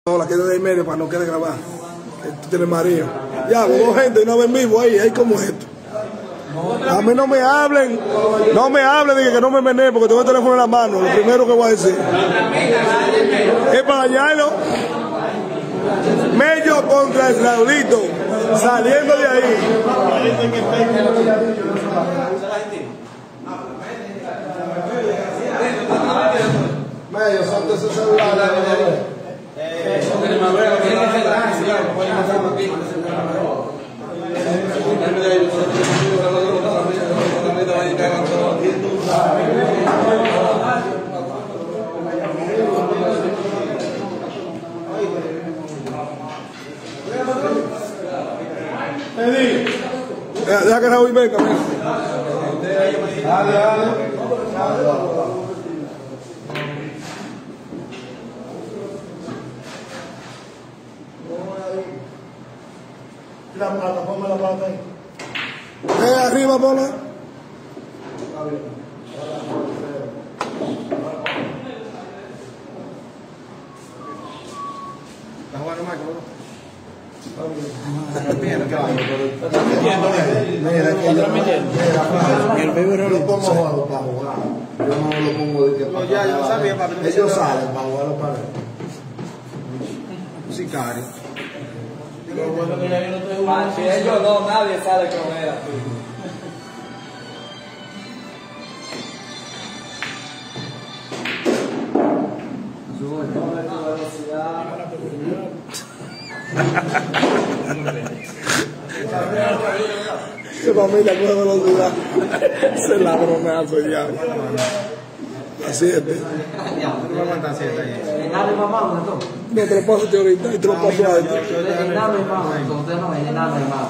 La quede de en medio para no quede grabar. Tú tienes mareo. Ya, dos gente, una vez vivo ahí como esto. A mí no me hablen, dije que no me menee porque tengo el teléfono en la mano. Lo primero que voy a decir es para dañarlo. Mello contra el Raulito, saliendo de ahí. Mello, salte ese celular. Deja que Raúl venga. Dale. La plata, ponme la plata ahí. Arriba, ponla. ¿Estás jugando más, cabrón? Mira, yo pongo juego para jugar. Yo no lo pongo de que para jugar. Yo sabía para ellos salen para jugar los paredes. Un sicario. Si ellos no, nadie sale con él. Sube toda tu velocidad. Esa familia coge velocidad. Ese ladronazo ya. A 7. ¿Tú vas a aguantar 7 ahí? Nadie mamá, ¿no? No te lo paso ahorita y te lo paso a esto. Nadie mamá, usted no es nada mamá.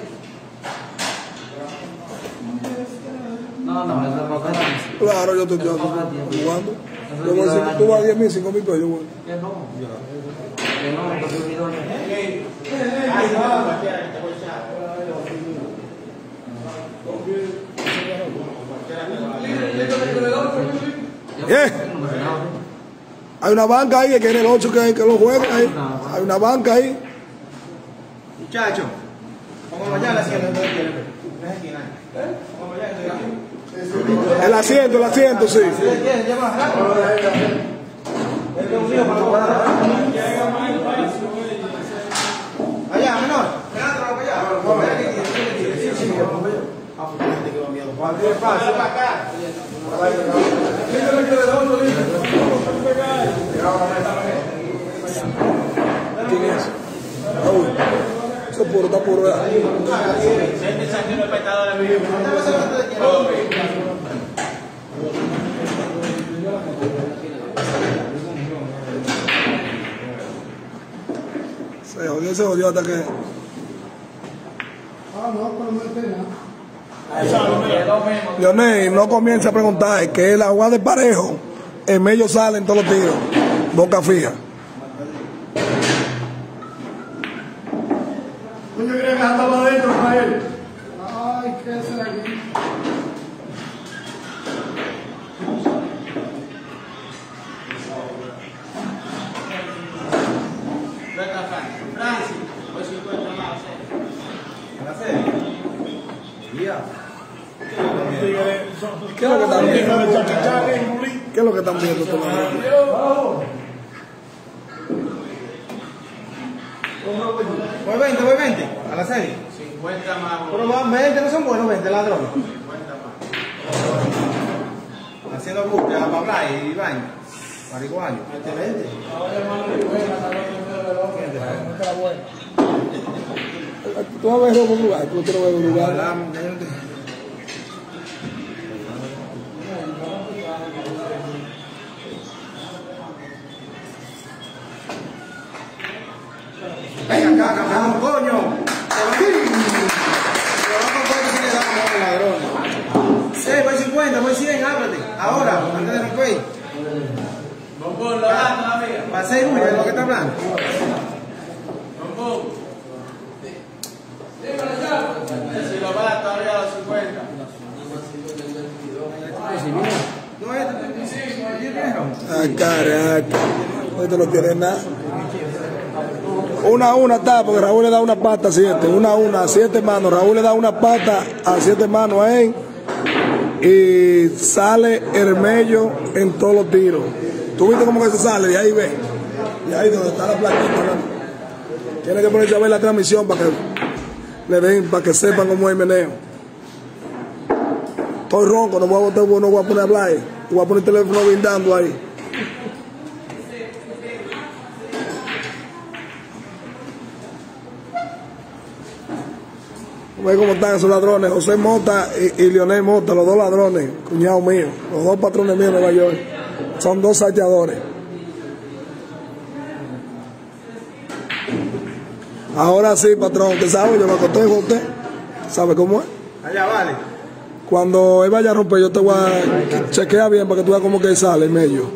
No, eso es papel. Claro, yo estoy jugando. Yo voy a decir, tú vas a 10.000, 5.000 pesos. Yo voy. Que no, porque un video. Hay una banca ahí que quiere el 8 que lo juega ahí. Hay una banca ahí. Muchachos, como allá la hacienda El asiento, sí. Allá, menor. ¿Quién es? Raúl. Eso puro, está puro. Se jodió hasta que... Leonel, no comienza a preguntar, es que el agua de parejo, en medio salen todos los tiros, boca fija. Yo creía que estaba adentro para él. Ay, ¿qué es aquí? Francis, hoy 50 más. ¿A la serie? Ya. ¿Qué es lo que están viendo? ¿Qué es lo que están viendo todavía? Voy 20, a la serie. 50 más. Pero van 20, no son buenos 20 ladrones. 50 más. Haciendo búsqueda para hablar y baño. Marihuana. 20. Tú vas a ver un lugar, tú no quieres ver un lugar. Venga acá, cabrón, coño. Voy 50, voy 100, ábrate. Ahora, antes de romper. Bombón, lo da todavía. Para 6 es lo que está hablando. Bombón. Si lo va todavía a los 50. Ah, caraca. Esto no tiene nada. Una está, porque Raúl le da una pata a 7. Una a 7 manos. Raúl le da una pata a 7 manos a él. Y sale Hermello en todos los tiros. ¿Tú viste cómo que se sale? De ahí ve. De ahí donde está la plaquita, ¿no? Tiene que ponerse a ver la transmisión para que le den, para que sepan cómo es el meneo. Estoy ronco, no voy a poner a hablar. Voy a poner el teléfono brindando ahí. Ve cómo están esos ladrones, José Mota y Leonel Mota, los dos ladrones, cuñados míos, los dos patrones míos de Nueva York, son dos salteadores. Ahora sí, patrón, usted sabe, yo me acosté con usted, ¿sabe cómo es? Allá vale. Cuando él vaya a romper, yo te voy a chequear bien para que tú veas cómo que él sale en medio.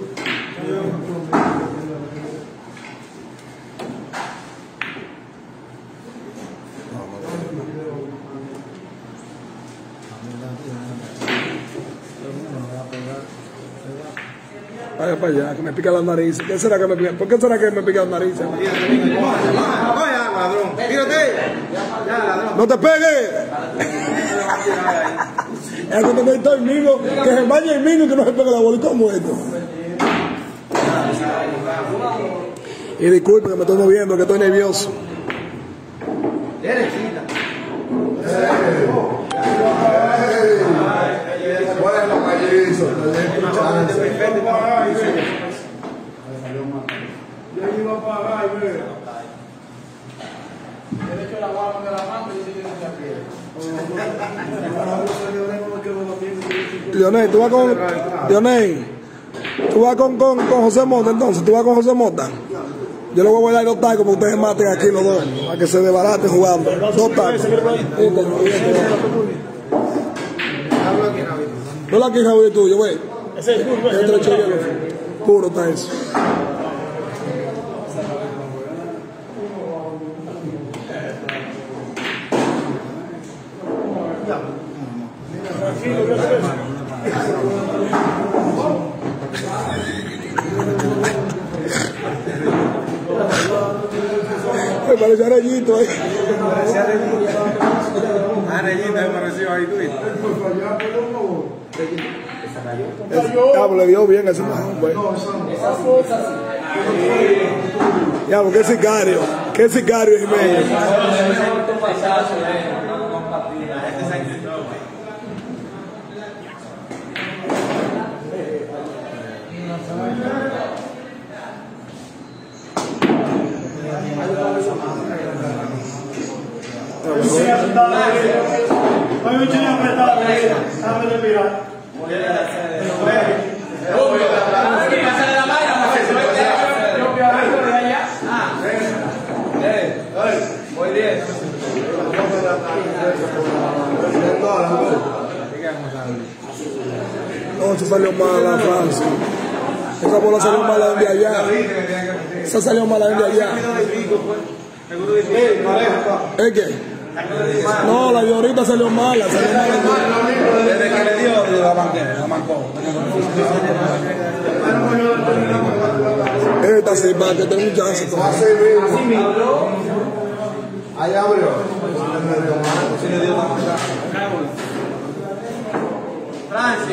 Vaya para allá, que me pica las narices. ¿Qué será que me pica? ¿Por qué será que me pica las narices? Ladrón. Tírate. Ya, ladrón. ¡No te pegues! Es que no estoy mismo, que se vaya el mismo y que no se pegue la bola. ¿Y cómo esto? Y disculpe que me estoy moviendo, que estoy nervioso. Derechita. Bueno, callizo. Yo iba a pagar y ver. Le echo la guapa de la mano y dice que no se pierde. Leonel, tú vas con... Leonel, tú vas con José Mota entonces, tú vas con José Mota. Yo le voy a guardar 2 tacos para que ustedes maten aquí los dos, para que se desbaraten jugando. 2 tacos. No la queja de tuyo, güey. Ese es puro está eso. Me parece Arellito ahí. Arellito me pareció ahí, tú. Le dio bien a ese majón, güey. Diablo, qué sicario es Jiménez. No, se salió mala, Francia. Esa bola salió mala de allá. Esa salió mala de allá. ¿Es qué? No, la de ahorita salió mala. Desde que le dio, la mancó. Esta sí, para que tenga un chance. Así mismo. Ahí abrió. Francia.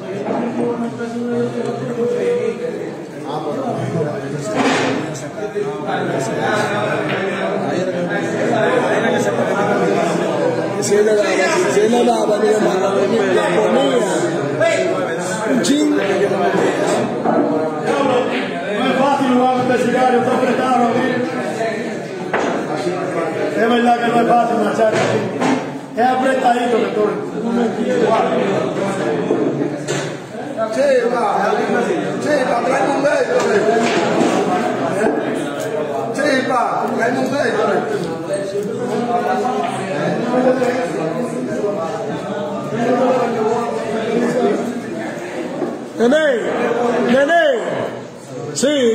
Si él le daba, mi hermano, la ponía un chin. No es fácil jugar con el cigarro, está apretado. Es verdad que no es fácil marchar así. Es apretadito que estoy. Chipa, trae un dedo. Chipa, trae un dedo. Nene, sí.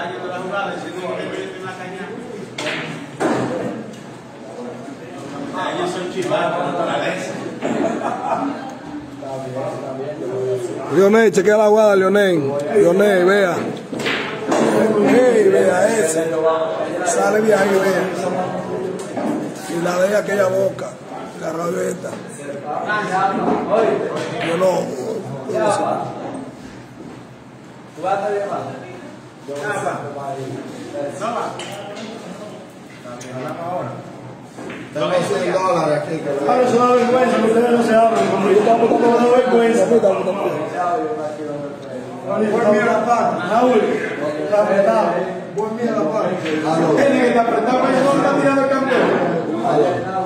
Leonel, chequea la guada, Leonel. Leonel, vea. Hey, vea ese. Sale de ahí, vea. Y la de aquella boca, la rabeta. Yo no. Tengo $100 aquí. Ahora es una vergüenza que ustedes no se hablan. Como yo estaba botando una vergüenza. Buen miedo a la Raúl, está apretado. Buen miedo a la tiene que estar apretado, pero no está tirando el campeón.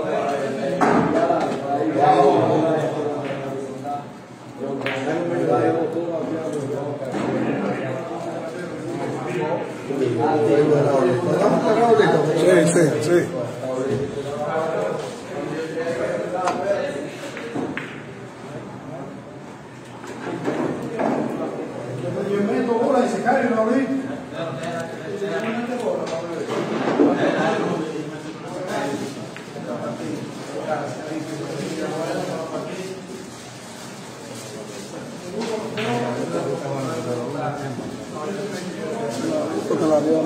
Sí, sí, sí. Yo meto bola y se cae y no abrí. Porque la dio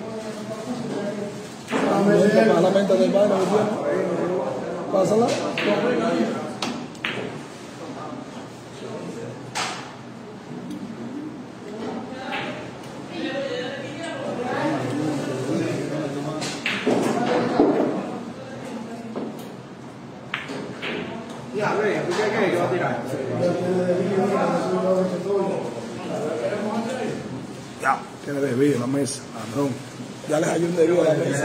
a la mente del baño. Pásala. Ya, ve, ¿qué va a tirar? Ya, tiene desvío en la mesa, ladrón. Ya les hay un desvío a la mesa.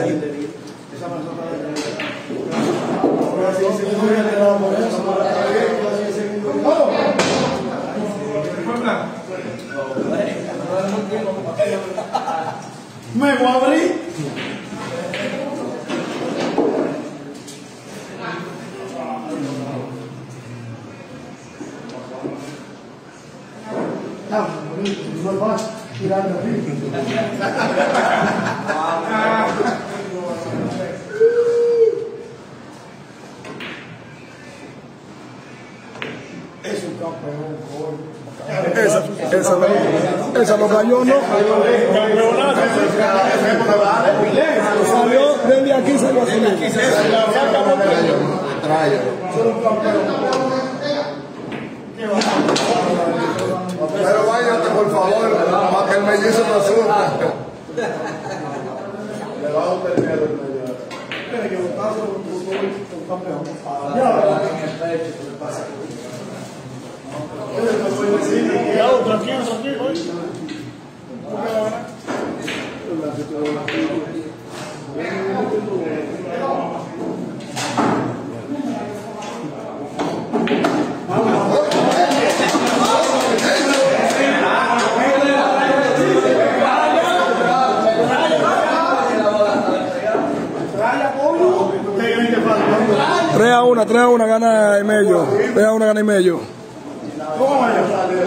Me voy a abrir. No es fácil tirar de arriba. Es un campeón. Esa no cayó, ¿no? Salió desde aquí, salió así. Pero váyate, por favor, para que el mellizo no sufra. Le va a gustar el miedo del mellizo. Tiene que botarse un campeón. Tranquilo, tranquilo. Tres a una gana Emello. 3-1 gana Emello. ¿Cómo vaya?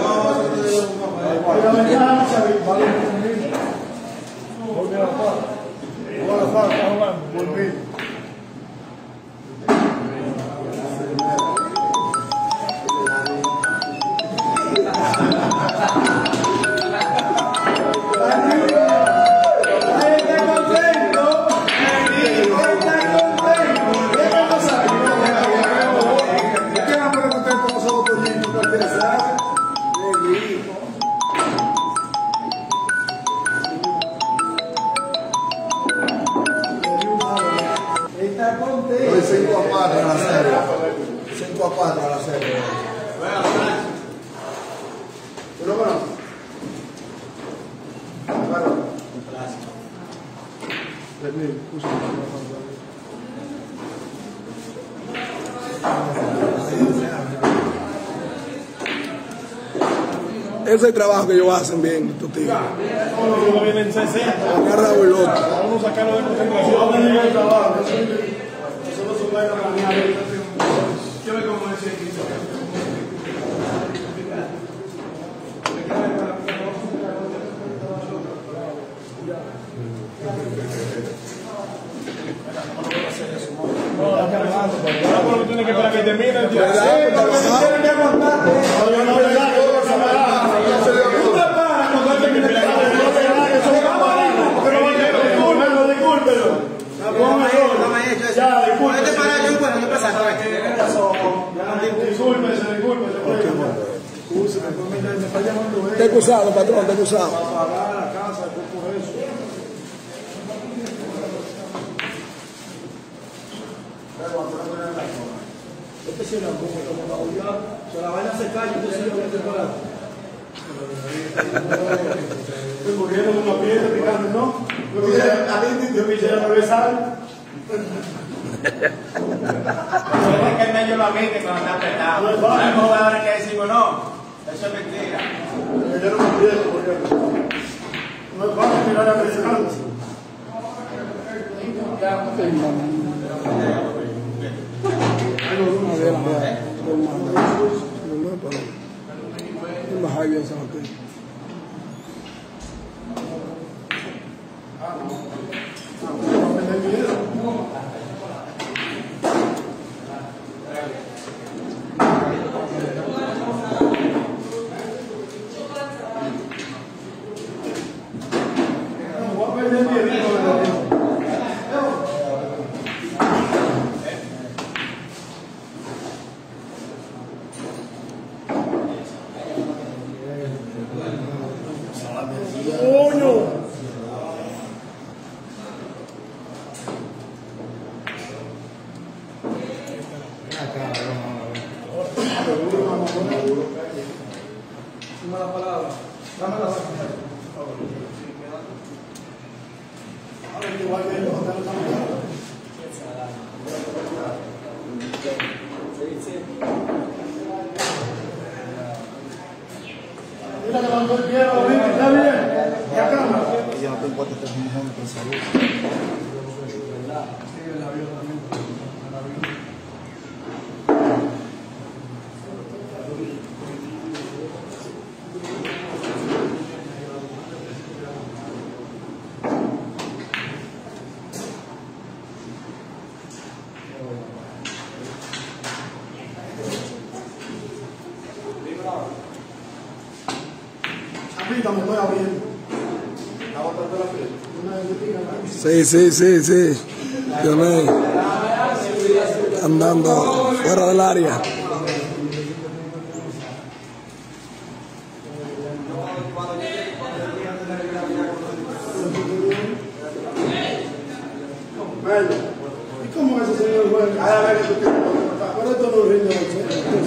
Hoy 5-4 a la serie. 5-4 a la serie. ¿Tú lo conoces? Ese es el trabajo que ellos hacen bien, estos tíos. Uno viene en 60. Guarda Burlote. Vamos a sacarlo de concentración. Yo tengo el trabajo. Eso no se puede manejar. Yo me como ese equipo. Ahora tienes que esperar que termine el día. ¿Verdad? Tienes que aguantarte. Tú te paras cuando él termine el día. Discúlpelo. Ya, discúlpese. Te he acusado, patrón, te he acusado. Pagar la casa, por eso. Se la vaina se cae y usted se lo mete por ahí. Estoy muriendo con una piedra picando, ¿no? Yo quisiera regresar. Es que el medio lo admite cuando está apretado. Hay jugadores que decimos no. Eso es mentira. Yo no me pierdo porque no es fácil tirar a presionar. Sí. Dioné. Andando fuera del área. ¿Y cómo es ese señor bueno? Cada vez que tú tienes por esto no rinde.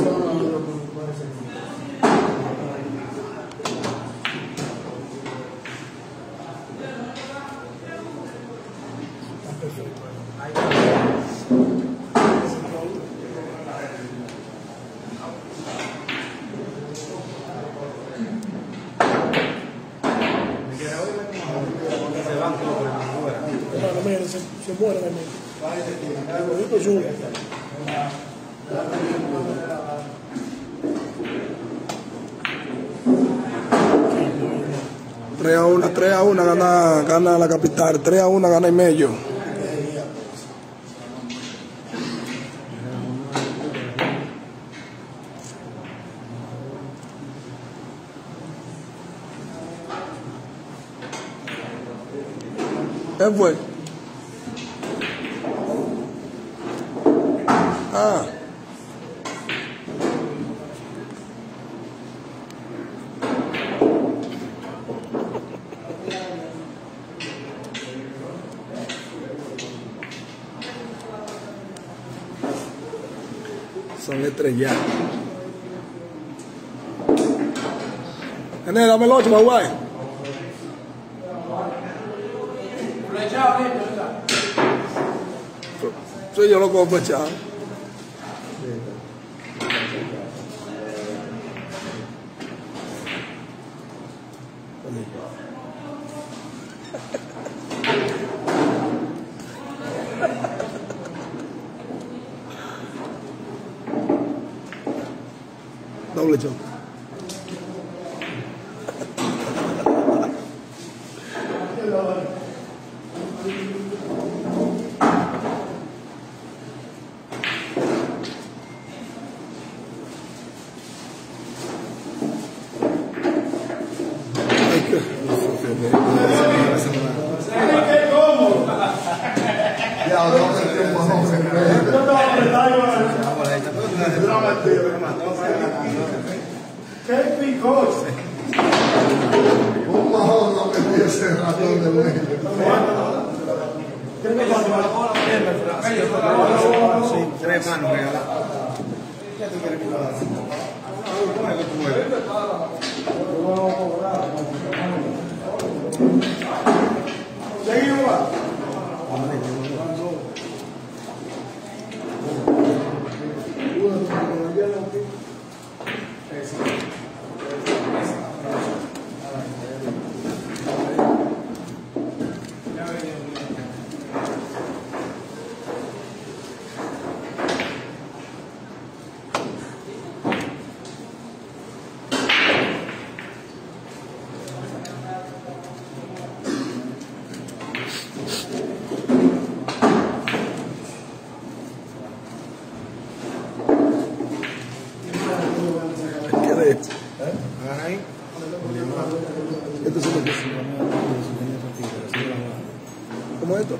Se muere de mí. El sube. 3-1 gana la capital, 3-1 gana el medio. ¿Qué fue? Ah. Son estrellados. Nene, dame el 8, Maguay. Sí, yo lo puedo flechar. Doble choque. Un majón no me ese ratón de medio. Tres manos regaladas. ¿Qué tú quieres que lo haga? ¿Cómo es que tú mueves? Seguimos, va. ¿Qué de esto? Esto es lo que es. ¿Cómo es esto?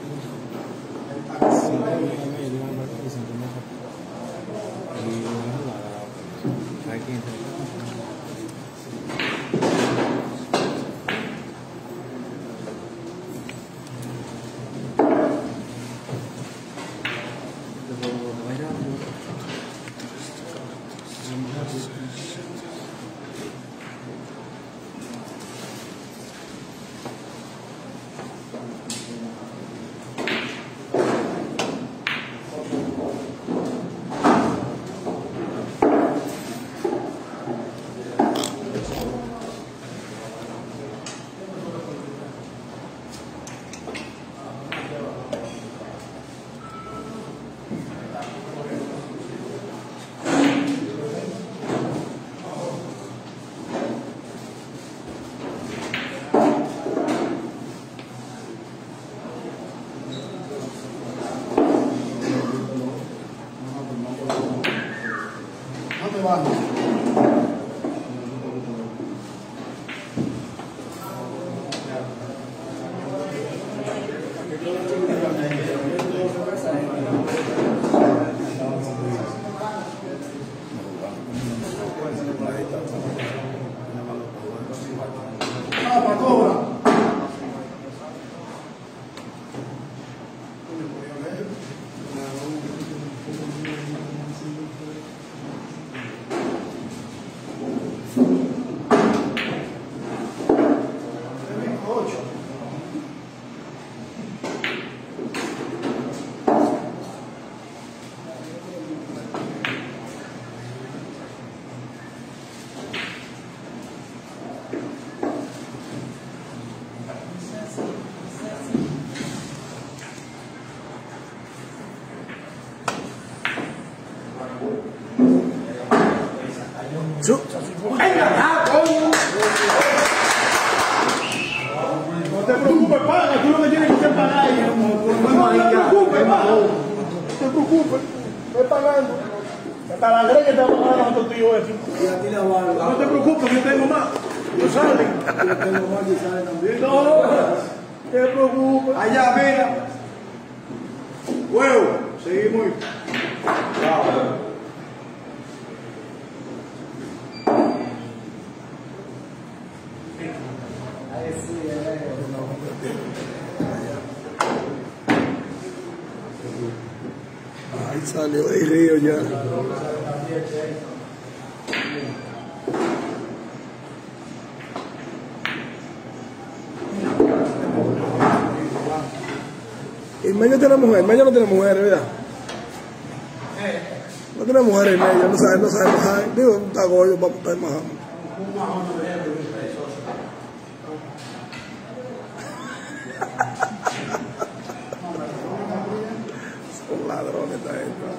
No te preocupes, paga, tú lo que tienes que hacer es pagar. No te preocupes, paga. No te preocupes, estoy pagando. Hasta la greña te va a pagar a tu tío ese. No te preocupes, yo tengo más. Yo sale. Yo tengo más y sale también. No te preocupes. Allá, mira. Huevo, seguimos. Ahí salió de río ya. Y medio tiene mujer, medio no tiene mujeres, ¿verdad? No tiene mujeres en medio, no sabe majar. Digo, está gordo, vamos a estar majando. Son ladrones esta gente.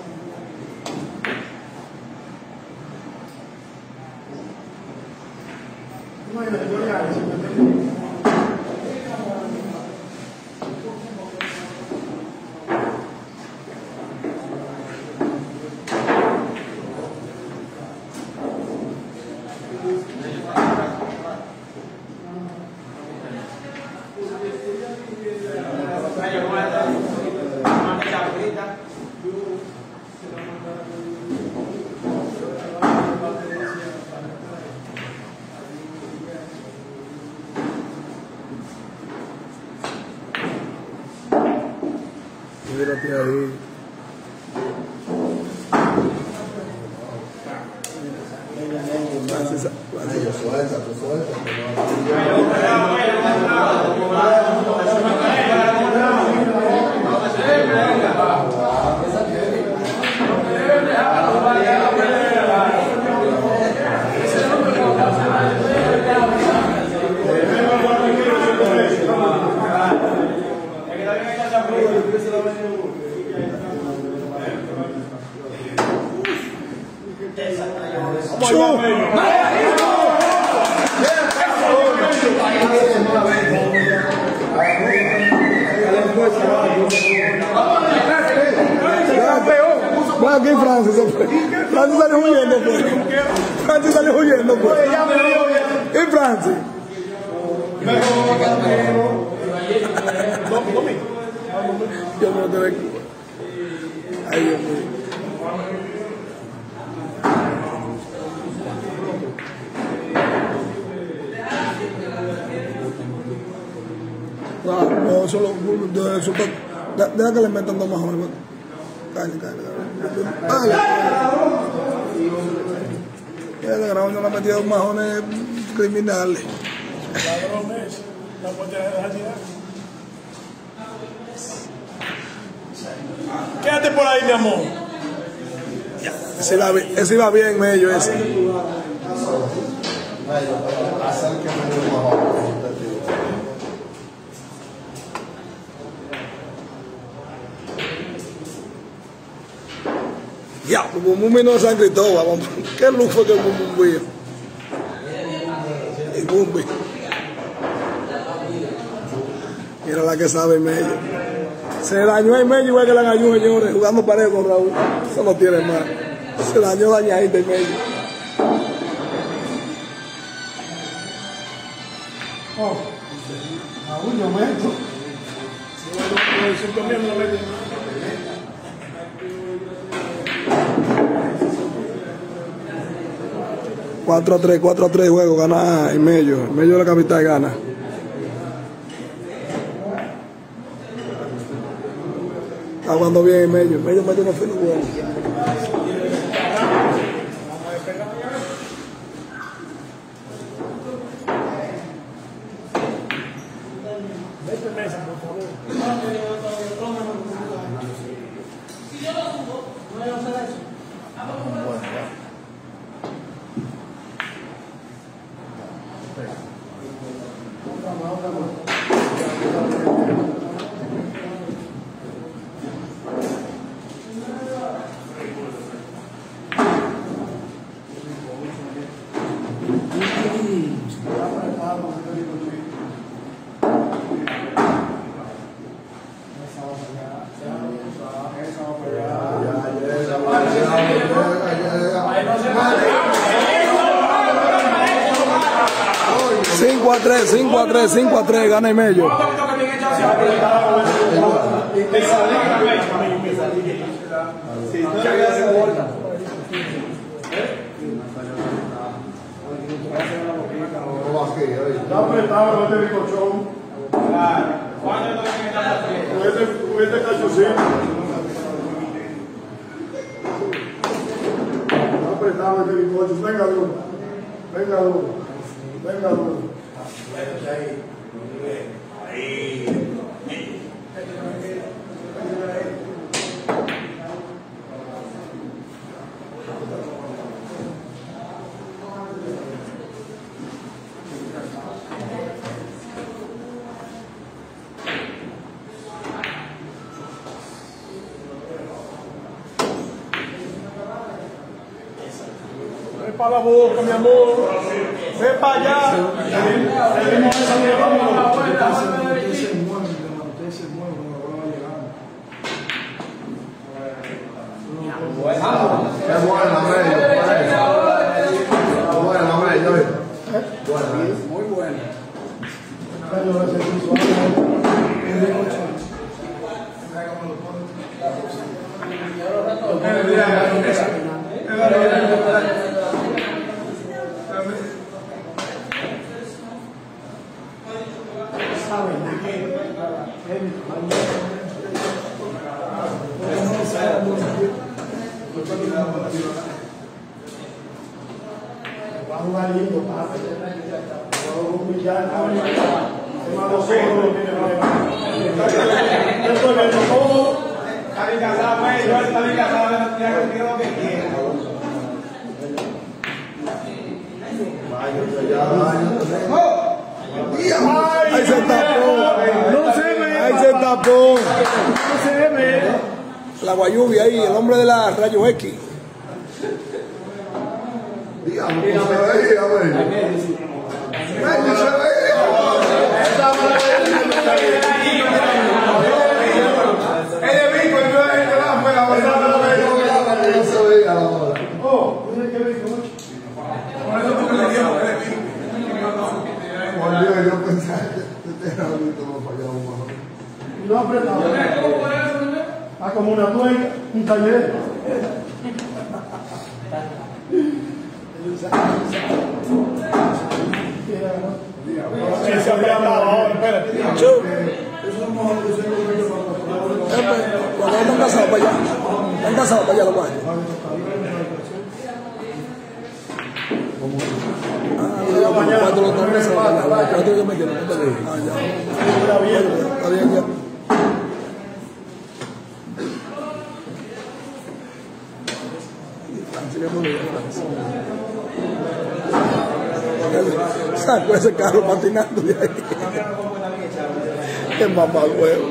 Mírate ahí. Suelta. Bueno, aquí Francis se fue. Francis salió huyendo, pues. Francis salió huyendo, pues. ¿Y Francis? Yo me lo tengo aquí. Ay, Dios mío. No, eso deja que le metan dos majones. Cállate. El grabando la metida de dos majones criminales. Ladrones, no puedes dejar tirar. Quédate por ahí, mi amor. Ese iba bien, medio ese. Ya, Bumbi no es San Cristóbal, vamos. ¿Qué luz fue que el Bumbi? El Bumbi. Mira la que sabe medio. Se dañó el medio igual que la dañó, señores, jugando parejo con Raúl. Eso no tiene más. Se dañó dañadito el medio. Raúl, yo meto. Si comiendo, meto. 4-3 juego, gana el medio de la capital gana. Está jugando bien el medio mete unos finos buenos. Cinco a tres, gana y medio. Está apretado este bicochón. Este cachucín. Está apretado este bicochón. Venga duro. Ven para la boca, mi amor. Ven para allá. Muy buena. Va a jugar lindo, papi. Va a humillar. Hermano, solo lo tiene Yo estoy viendo todo. Está bien casado, yo está bien casado, no tiene que lo que quiera. Ahí se tapó. No se ve. Ahí se tapó. No se ve. La guayubia ahí, el hombre de la rayo X. Dígame, ¿cómo se veía, güey? ¿Cómo se veía? El de Vico, el de la afuera, No se veía la bola. Oh, mira qué rico. por eso porque le dio, Por Dios, yo pensaba que este rabito no fallaba más. No apretado. Ah, como una tuerca, un taller. Sí, se apretaba ahora, espérate. Cuando están casados para allá. Están casados para allá los baños. Cuando lo están casados para allá. Cuando yo me quiero, no te digo. Ah, ya. Está bien ya. Saco ese carro patinando de ahí. Qué mamá huevo.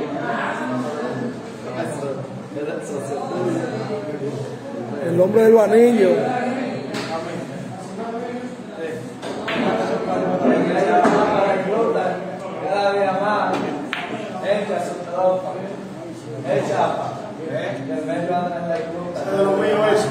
El hombre del anillo. Cada día más, entra su tropa, echa, el medio anda en la gruta. De lo mío eso.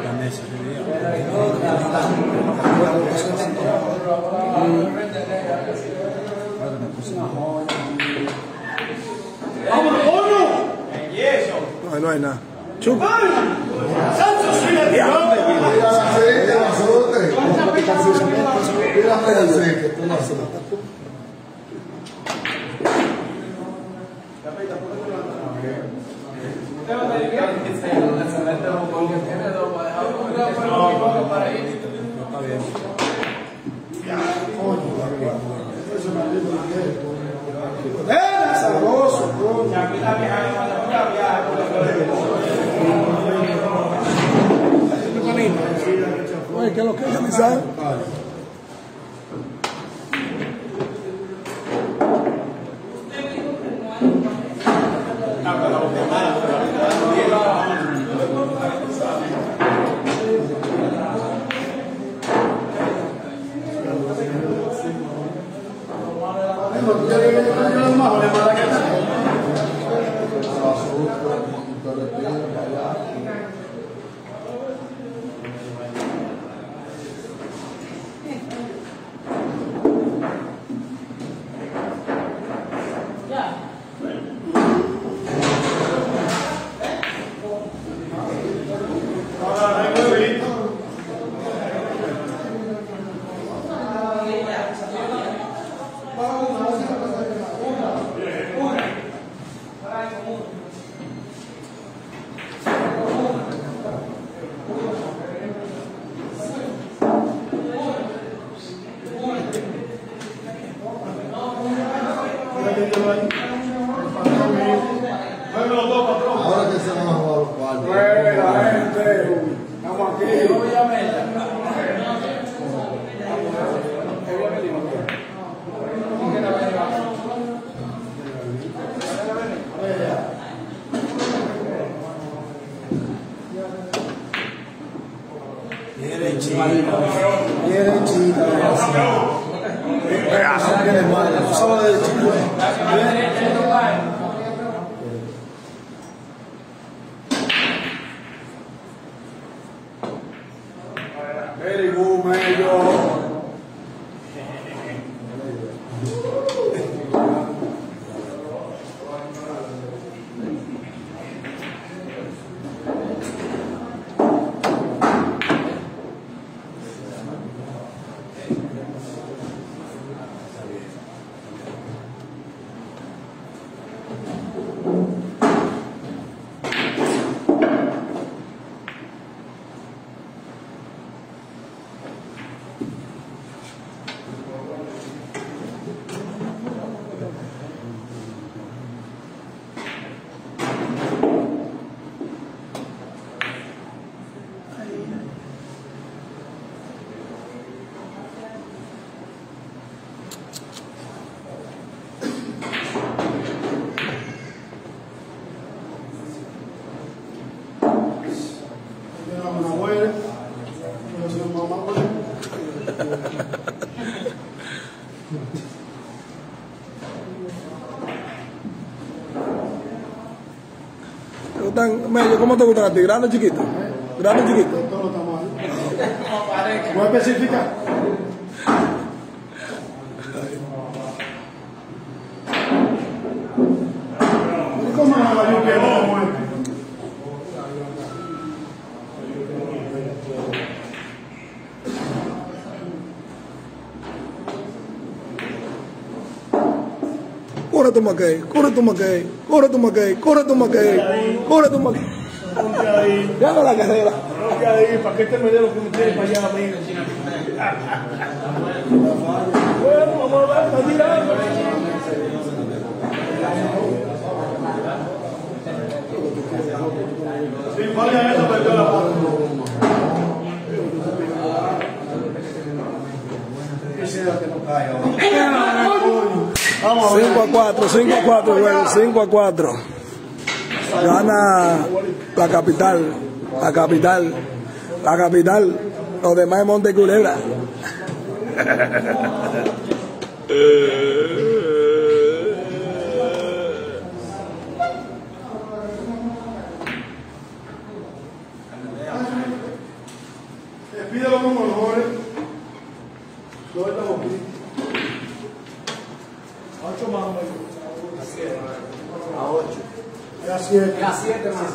¡Vámonos, coño! No hay nada. Chupa. ¡Santo soy el diablo! Mira la aceite, el azote. Mira el aceite, tú no haces. ¡Sabroso! Oye, ¿qué es lo que es? ¿Ya me saben? Ahora que se van a jugar los cuartos. Buena gente, estamos aquí. Very good, Mayo. ¿Te gustan, Mello, cómo te gustan a ti? ¿Grande o chiquito? ¿Grande o chiquito? Todos los tamaños. No especifica. ¿Cómo no la lluvia de muerte? Corre tu maquey, corre tu maquey, corre tu maquey, corre tu maquey, corre tu maquey. Ponte ahí. Gana la carrera. Ponte ahí, para que este me dé lo que me tiene para allá, amigo. Bueno, vamos a ver, está tirando. Sí, vaya eso, perdió la bola. 5-4, 5-4, juego, 5-4. Gana la capital, la capital, la capital. Los demás de Monteculebra. Pídelo como mejores. Suelta un poquito. 8 más, A 8. ya 7. A 7 más.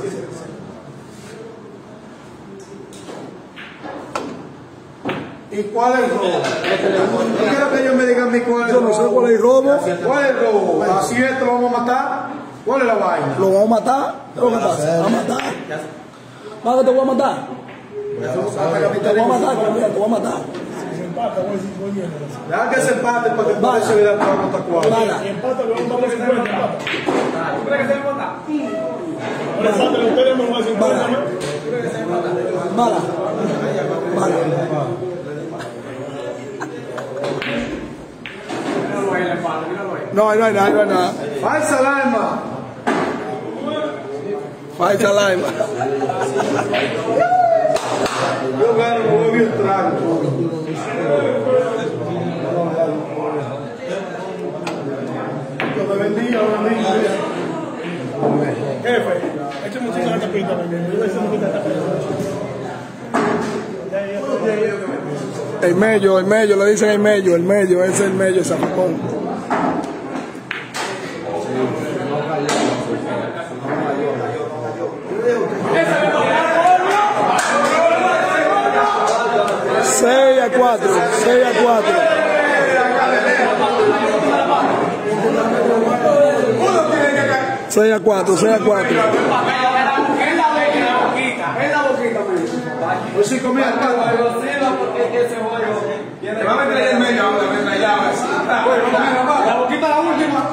¿Y cuál es el robo? Yo quiero que ellos me digan a mí cuál es el Yo robo. no sé cuál es el robo. ¿Cuál es el robo? ¿A 7 lo vamos a matar? ¿Cuál es la vaina? Lo vamos a matar. ¿Qué pasa? ¿A matar? ¿Más que te voy a matar? Te voy a matar, mira, te voy a matar. Si se empata, voy a decir, voy bien. Deja que se empate para que pueda se vea para contra 4. Mala. Si empata, luego vamos a 50. empata. ¿Tú crees que se empata? Ahora empata, ustedes me van a 50. Mala. Mala. Mala. Míralo ahí, la espalda, míralo ahí. No hay nada, no hay nada. Falsa alarma. Falsa alarma. Yo gano, me voy bien trago. Lo que vendí, lo vendí. Jefe, échame un chico de tapita también. Yo voy a hacer un poquito de tapita. El mello, le dicen el mello, ese es el mello, el zafacón. Seis a cuatro. 6-4. Es la boquita, Pues sí, comida. porque ese juego tiene. Va a meter en el medio, vamos a meter allá. La boquita la última.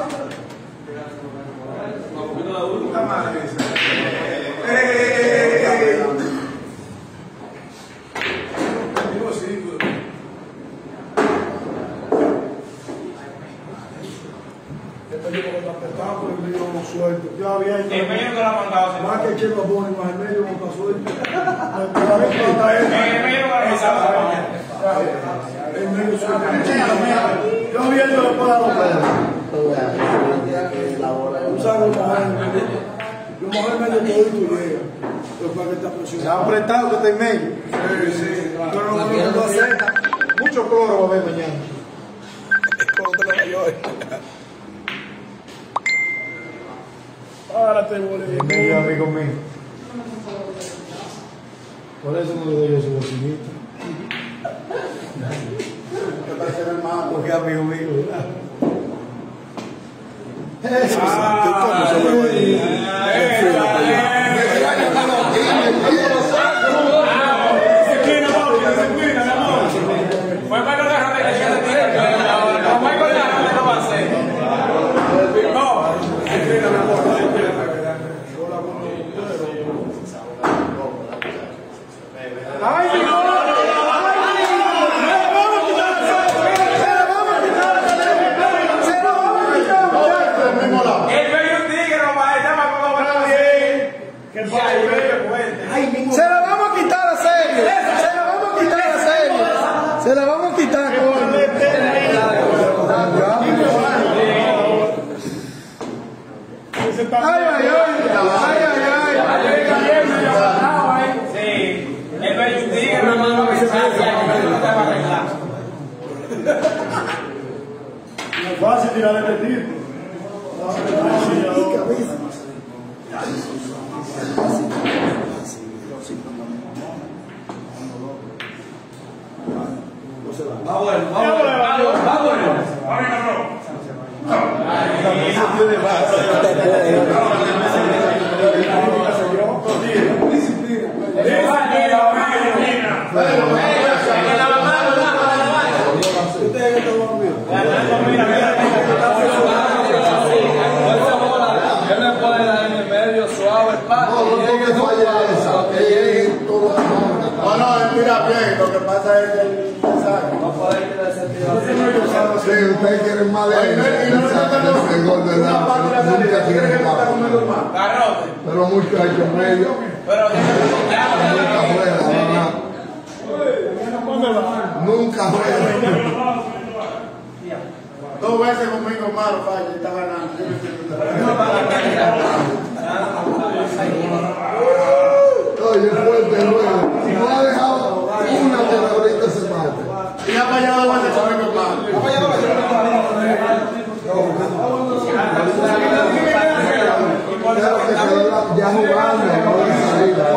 Puta madre. Yo había El medio no lo ha mandado. más que quien lo pone, más el medio no está suelto. El medio no lo ha mandado. El medio suelto. Yo había ido después a los perros. Tú sabes, yo mojé el medio que hoy tú llegas. Pero para que esta presión. Se ha apretado que está en medio. Sí. Pero no acepta. Mucho cloro va a haber mañana. Párate, boludo. Mi amigo mío. Por eso no le doy yo su bocinita. Porque es amigo mío, ¿verdad? Ay, ay, ay. Sí, él no hay un tigre, hermano, que se hace aquí, pero no te va a arreglar. No es fácil tirar este tipo. Lo que pasa es que No puede ir de sentido. si ustedes quieren más de el gol de la nunca quieren más. Pero muchachos medio. Nunca juega. 2 veces conmigo malo falla y está ganando. Oye, fuerte el juego. No ha dejado una por ahorita se mate. Y ha fallado 2 veces conmigo malo. Ya jugando, no de salida.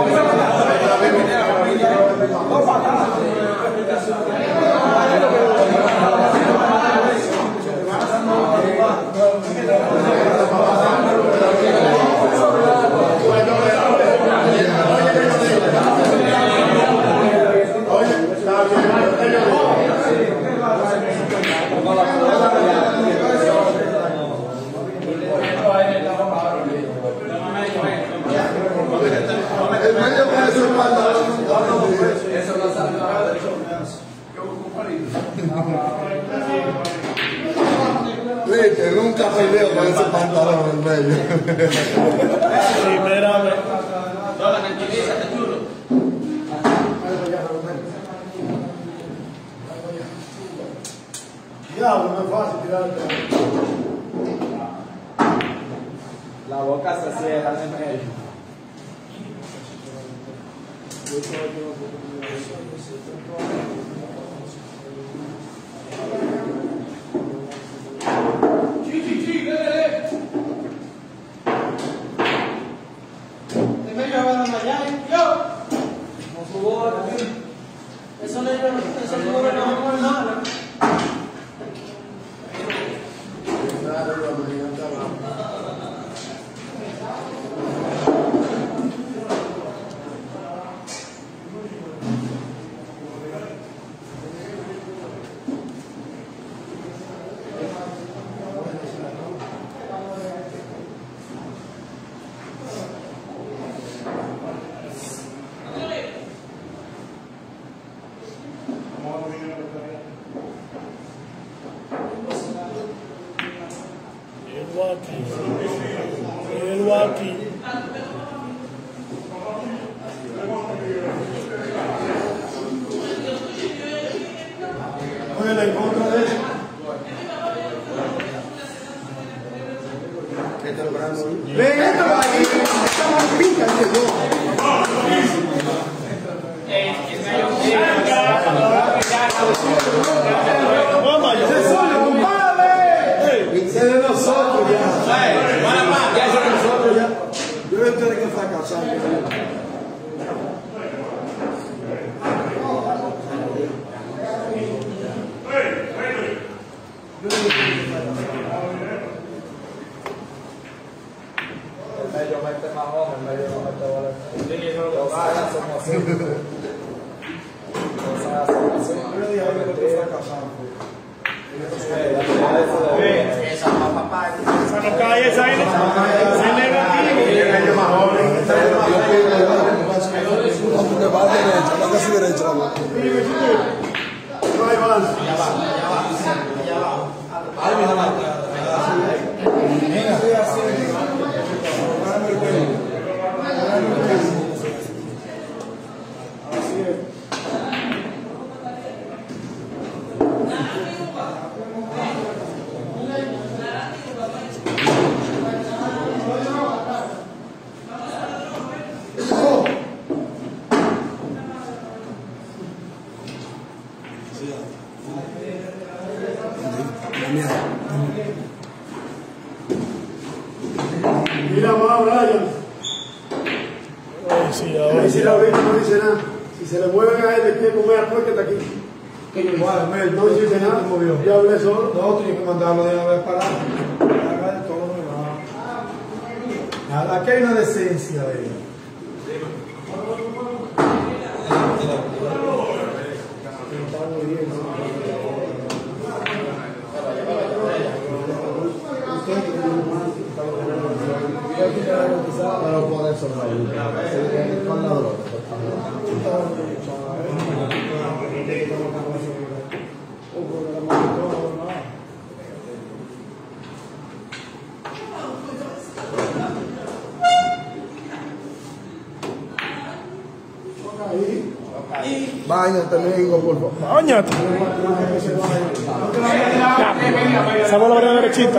El medio con ese pantalón. Eso no sale. Leche, nunca peleo con ese pantalón en medio. Primera vez. Diablo, no es fácil tirarte. La boca se cierra en medio. El Waki. Oye, la encuentro de eso. Ven, esto va aquí. Estamos pica, Vamos, ese es solo, compadre. Ese de nosotros ya. Ya es de nosotros ya. Yo creo que tiene que fracasar. Medio mete más hombres, medio no mete bolas. Los alas somos así. Los alas somos así. Yo dije que estoy fracasando. Esa papá. Esa no cae, esa ahí es negativo. No, porque va a derecha, va casi derecha la boca. No hay balance. Mira más, Brian. Ay, sí, ahora. Ahí si la ahorita no dice nada. Si se le mueven a él, le quiere comer a que está aquí. Que yo igual, No dice nada. Yo hablé solo. no, tenía que mandarlo de una vez para adelante. Haga de todo, no. Aquí hay una decencia de ella. Pero puede sobrevivir. Con la droga. Báñate, amigo, por favor. Báñate. Esa bola va a derechita.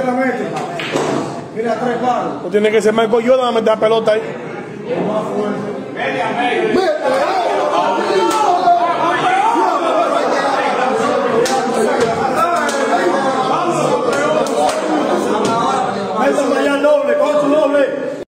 Mira, 3 palos. No tiene que ser Michael Jordan a meter la pelota ahí. Más fuerte. Mira,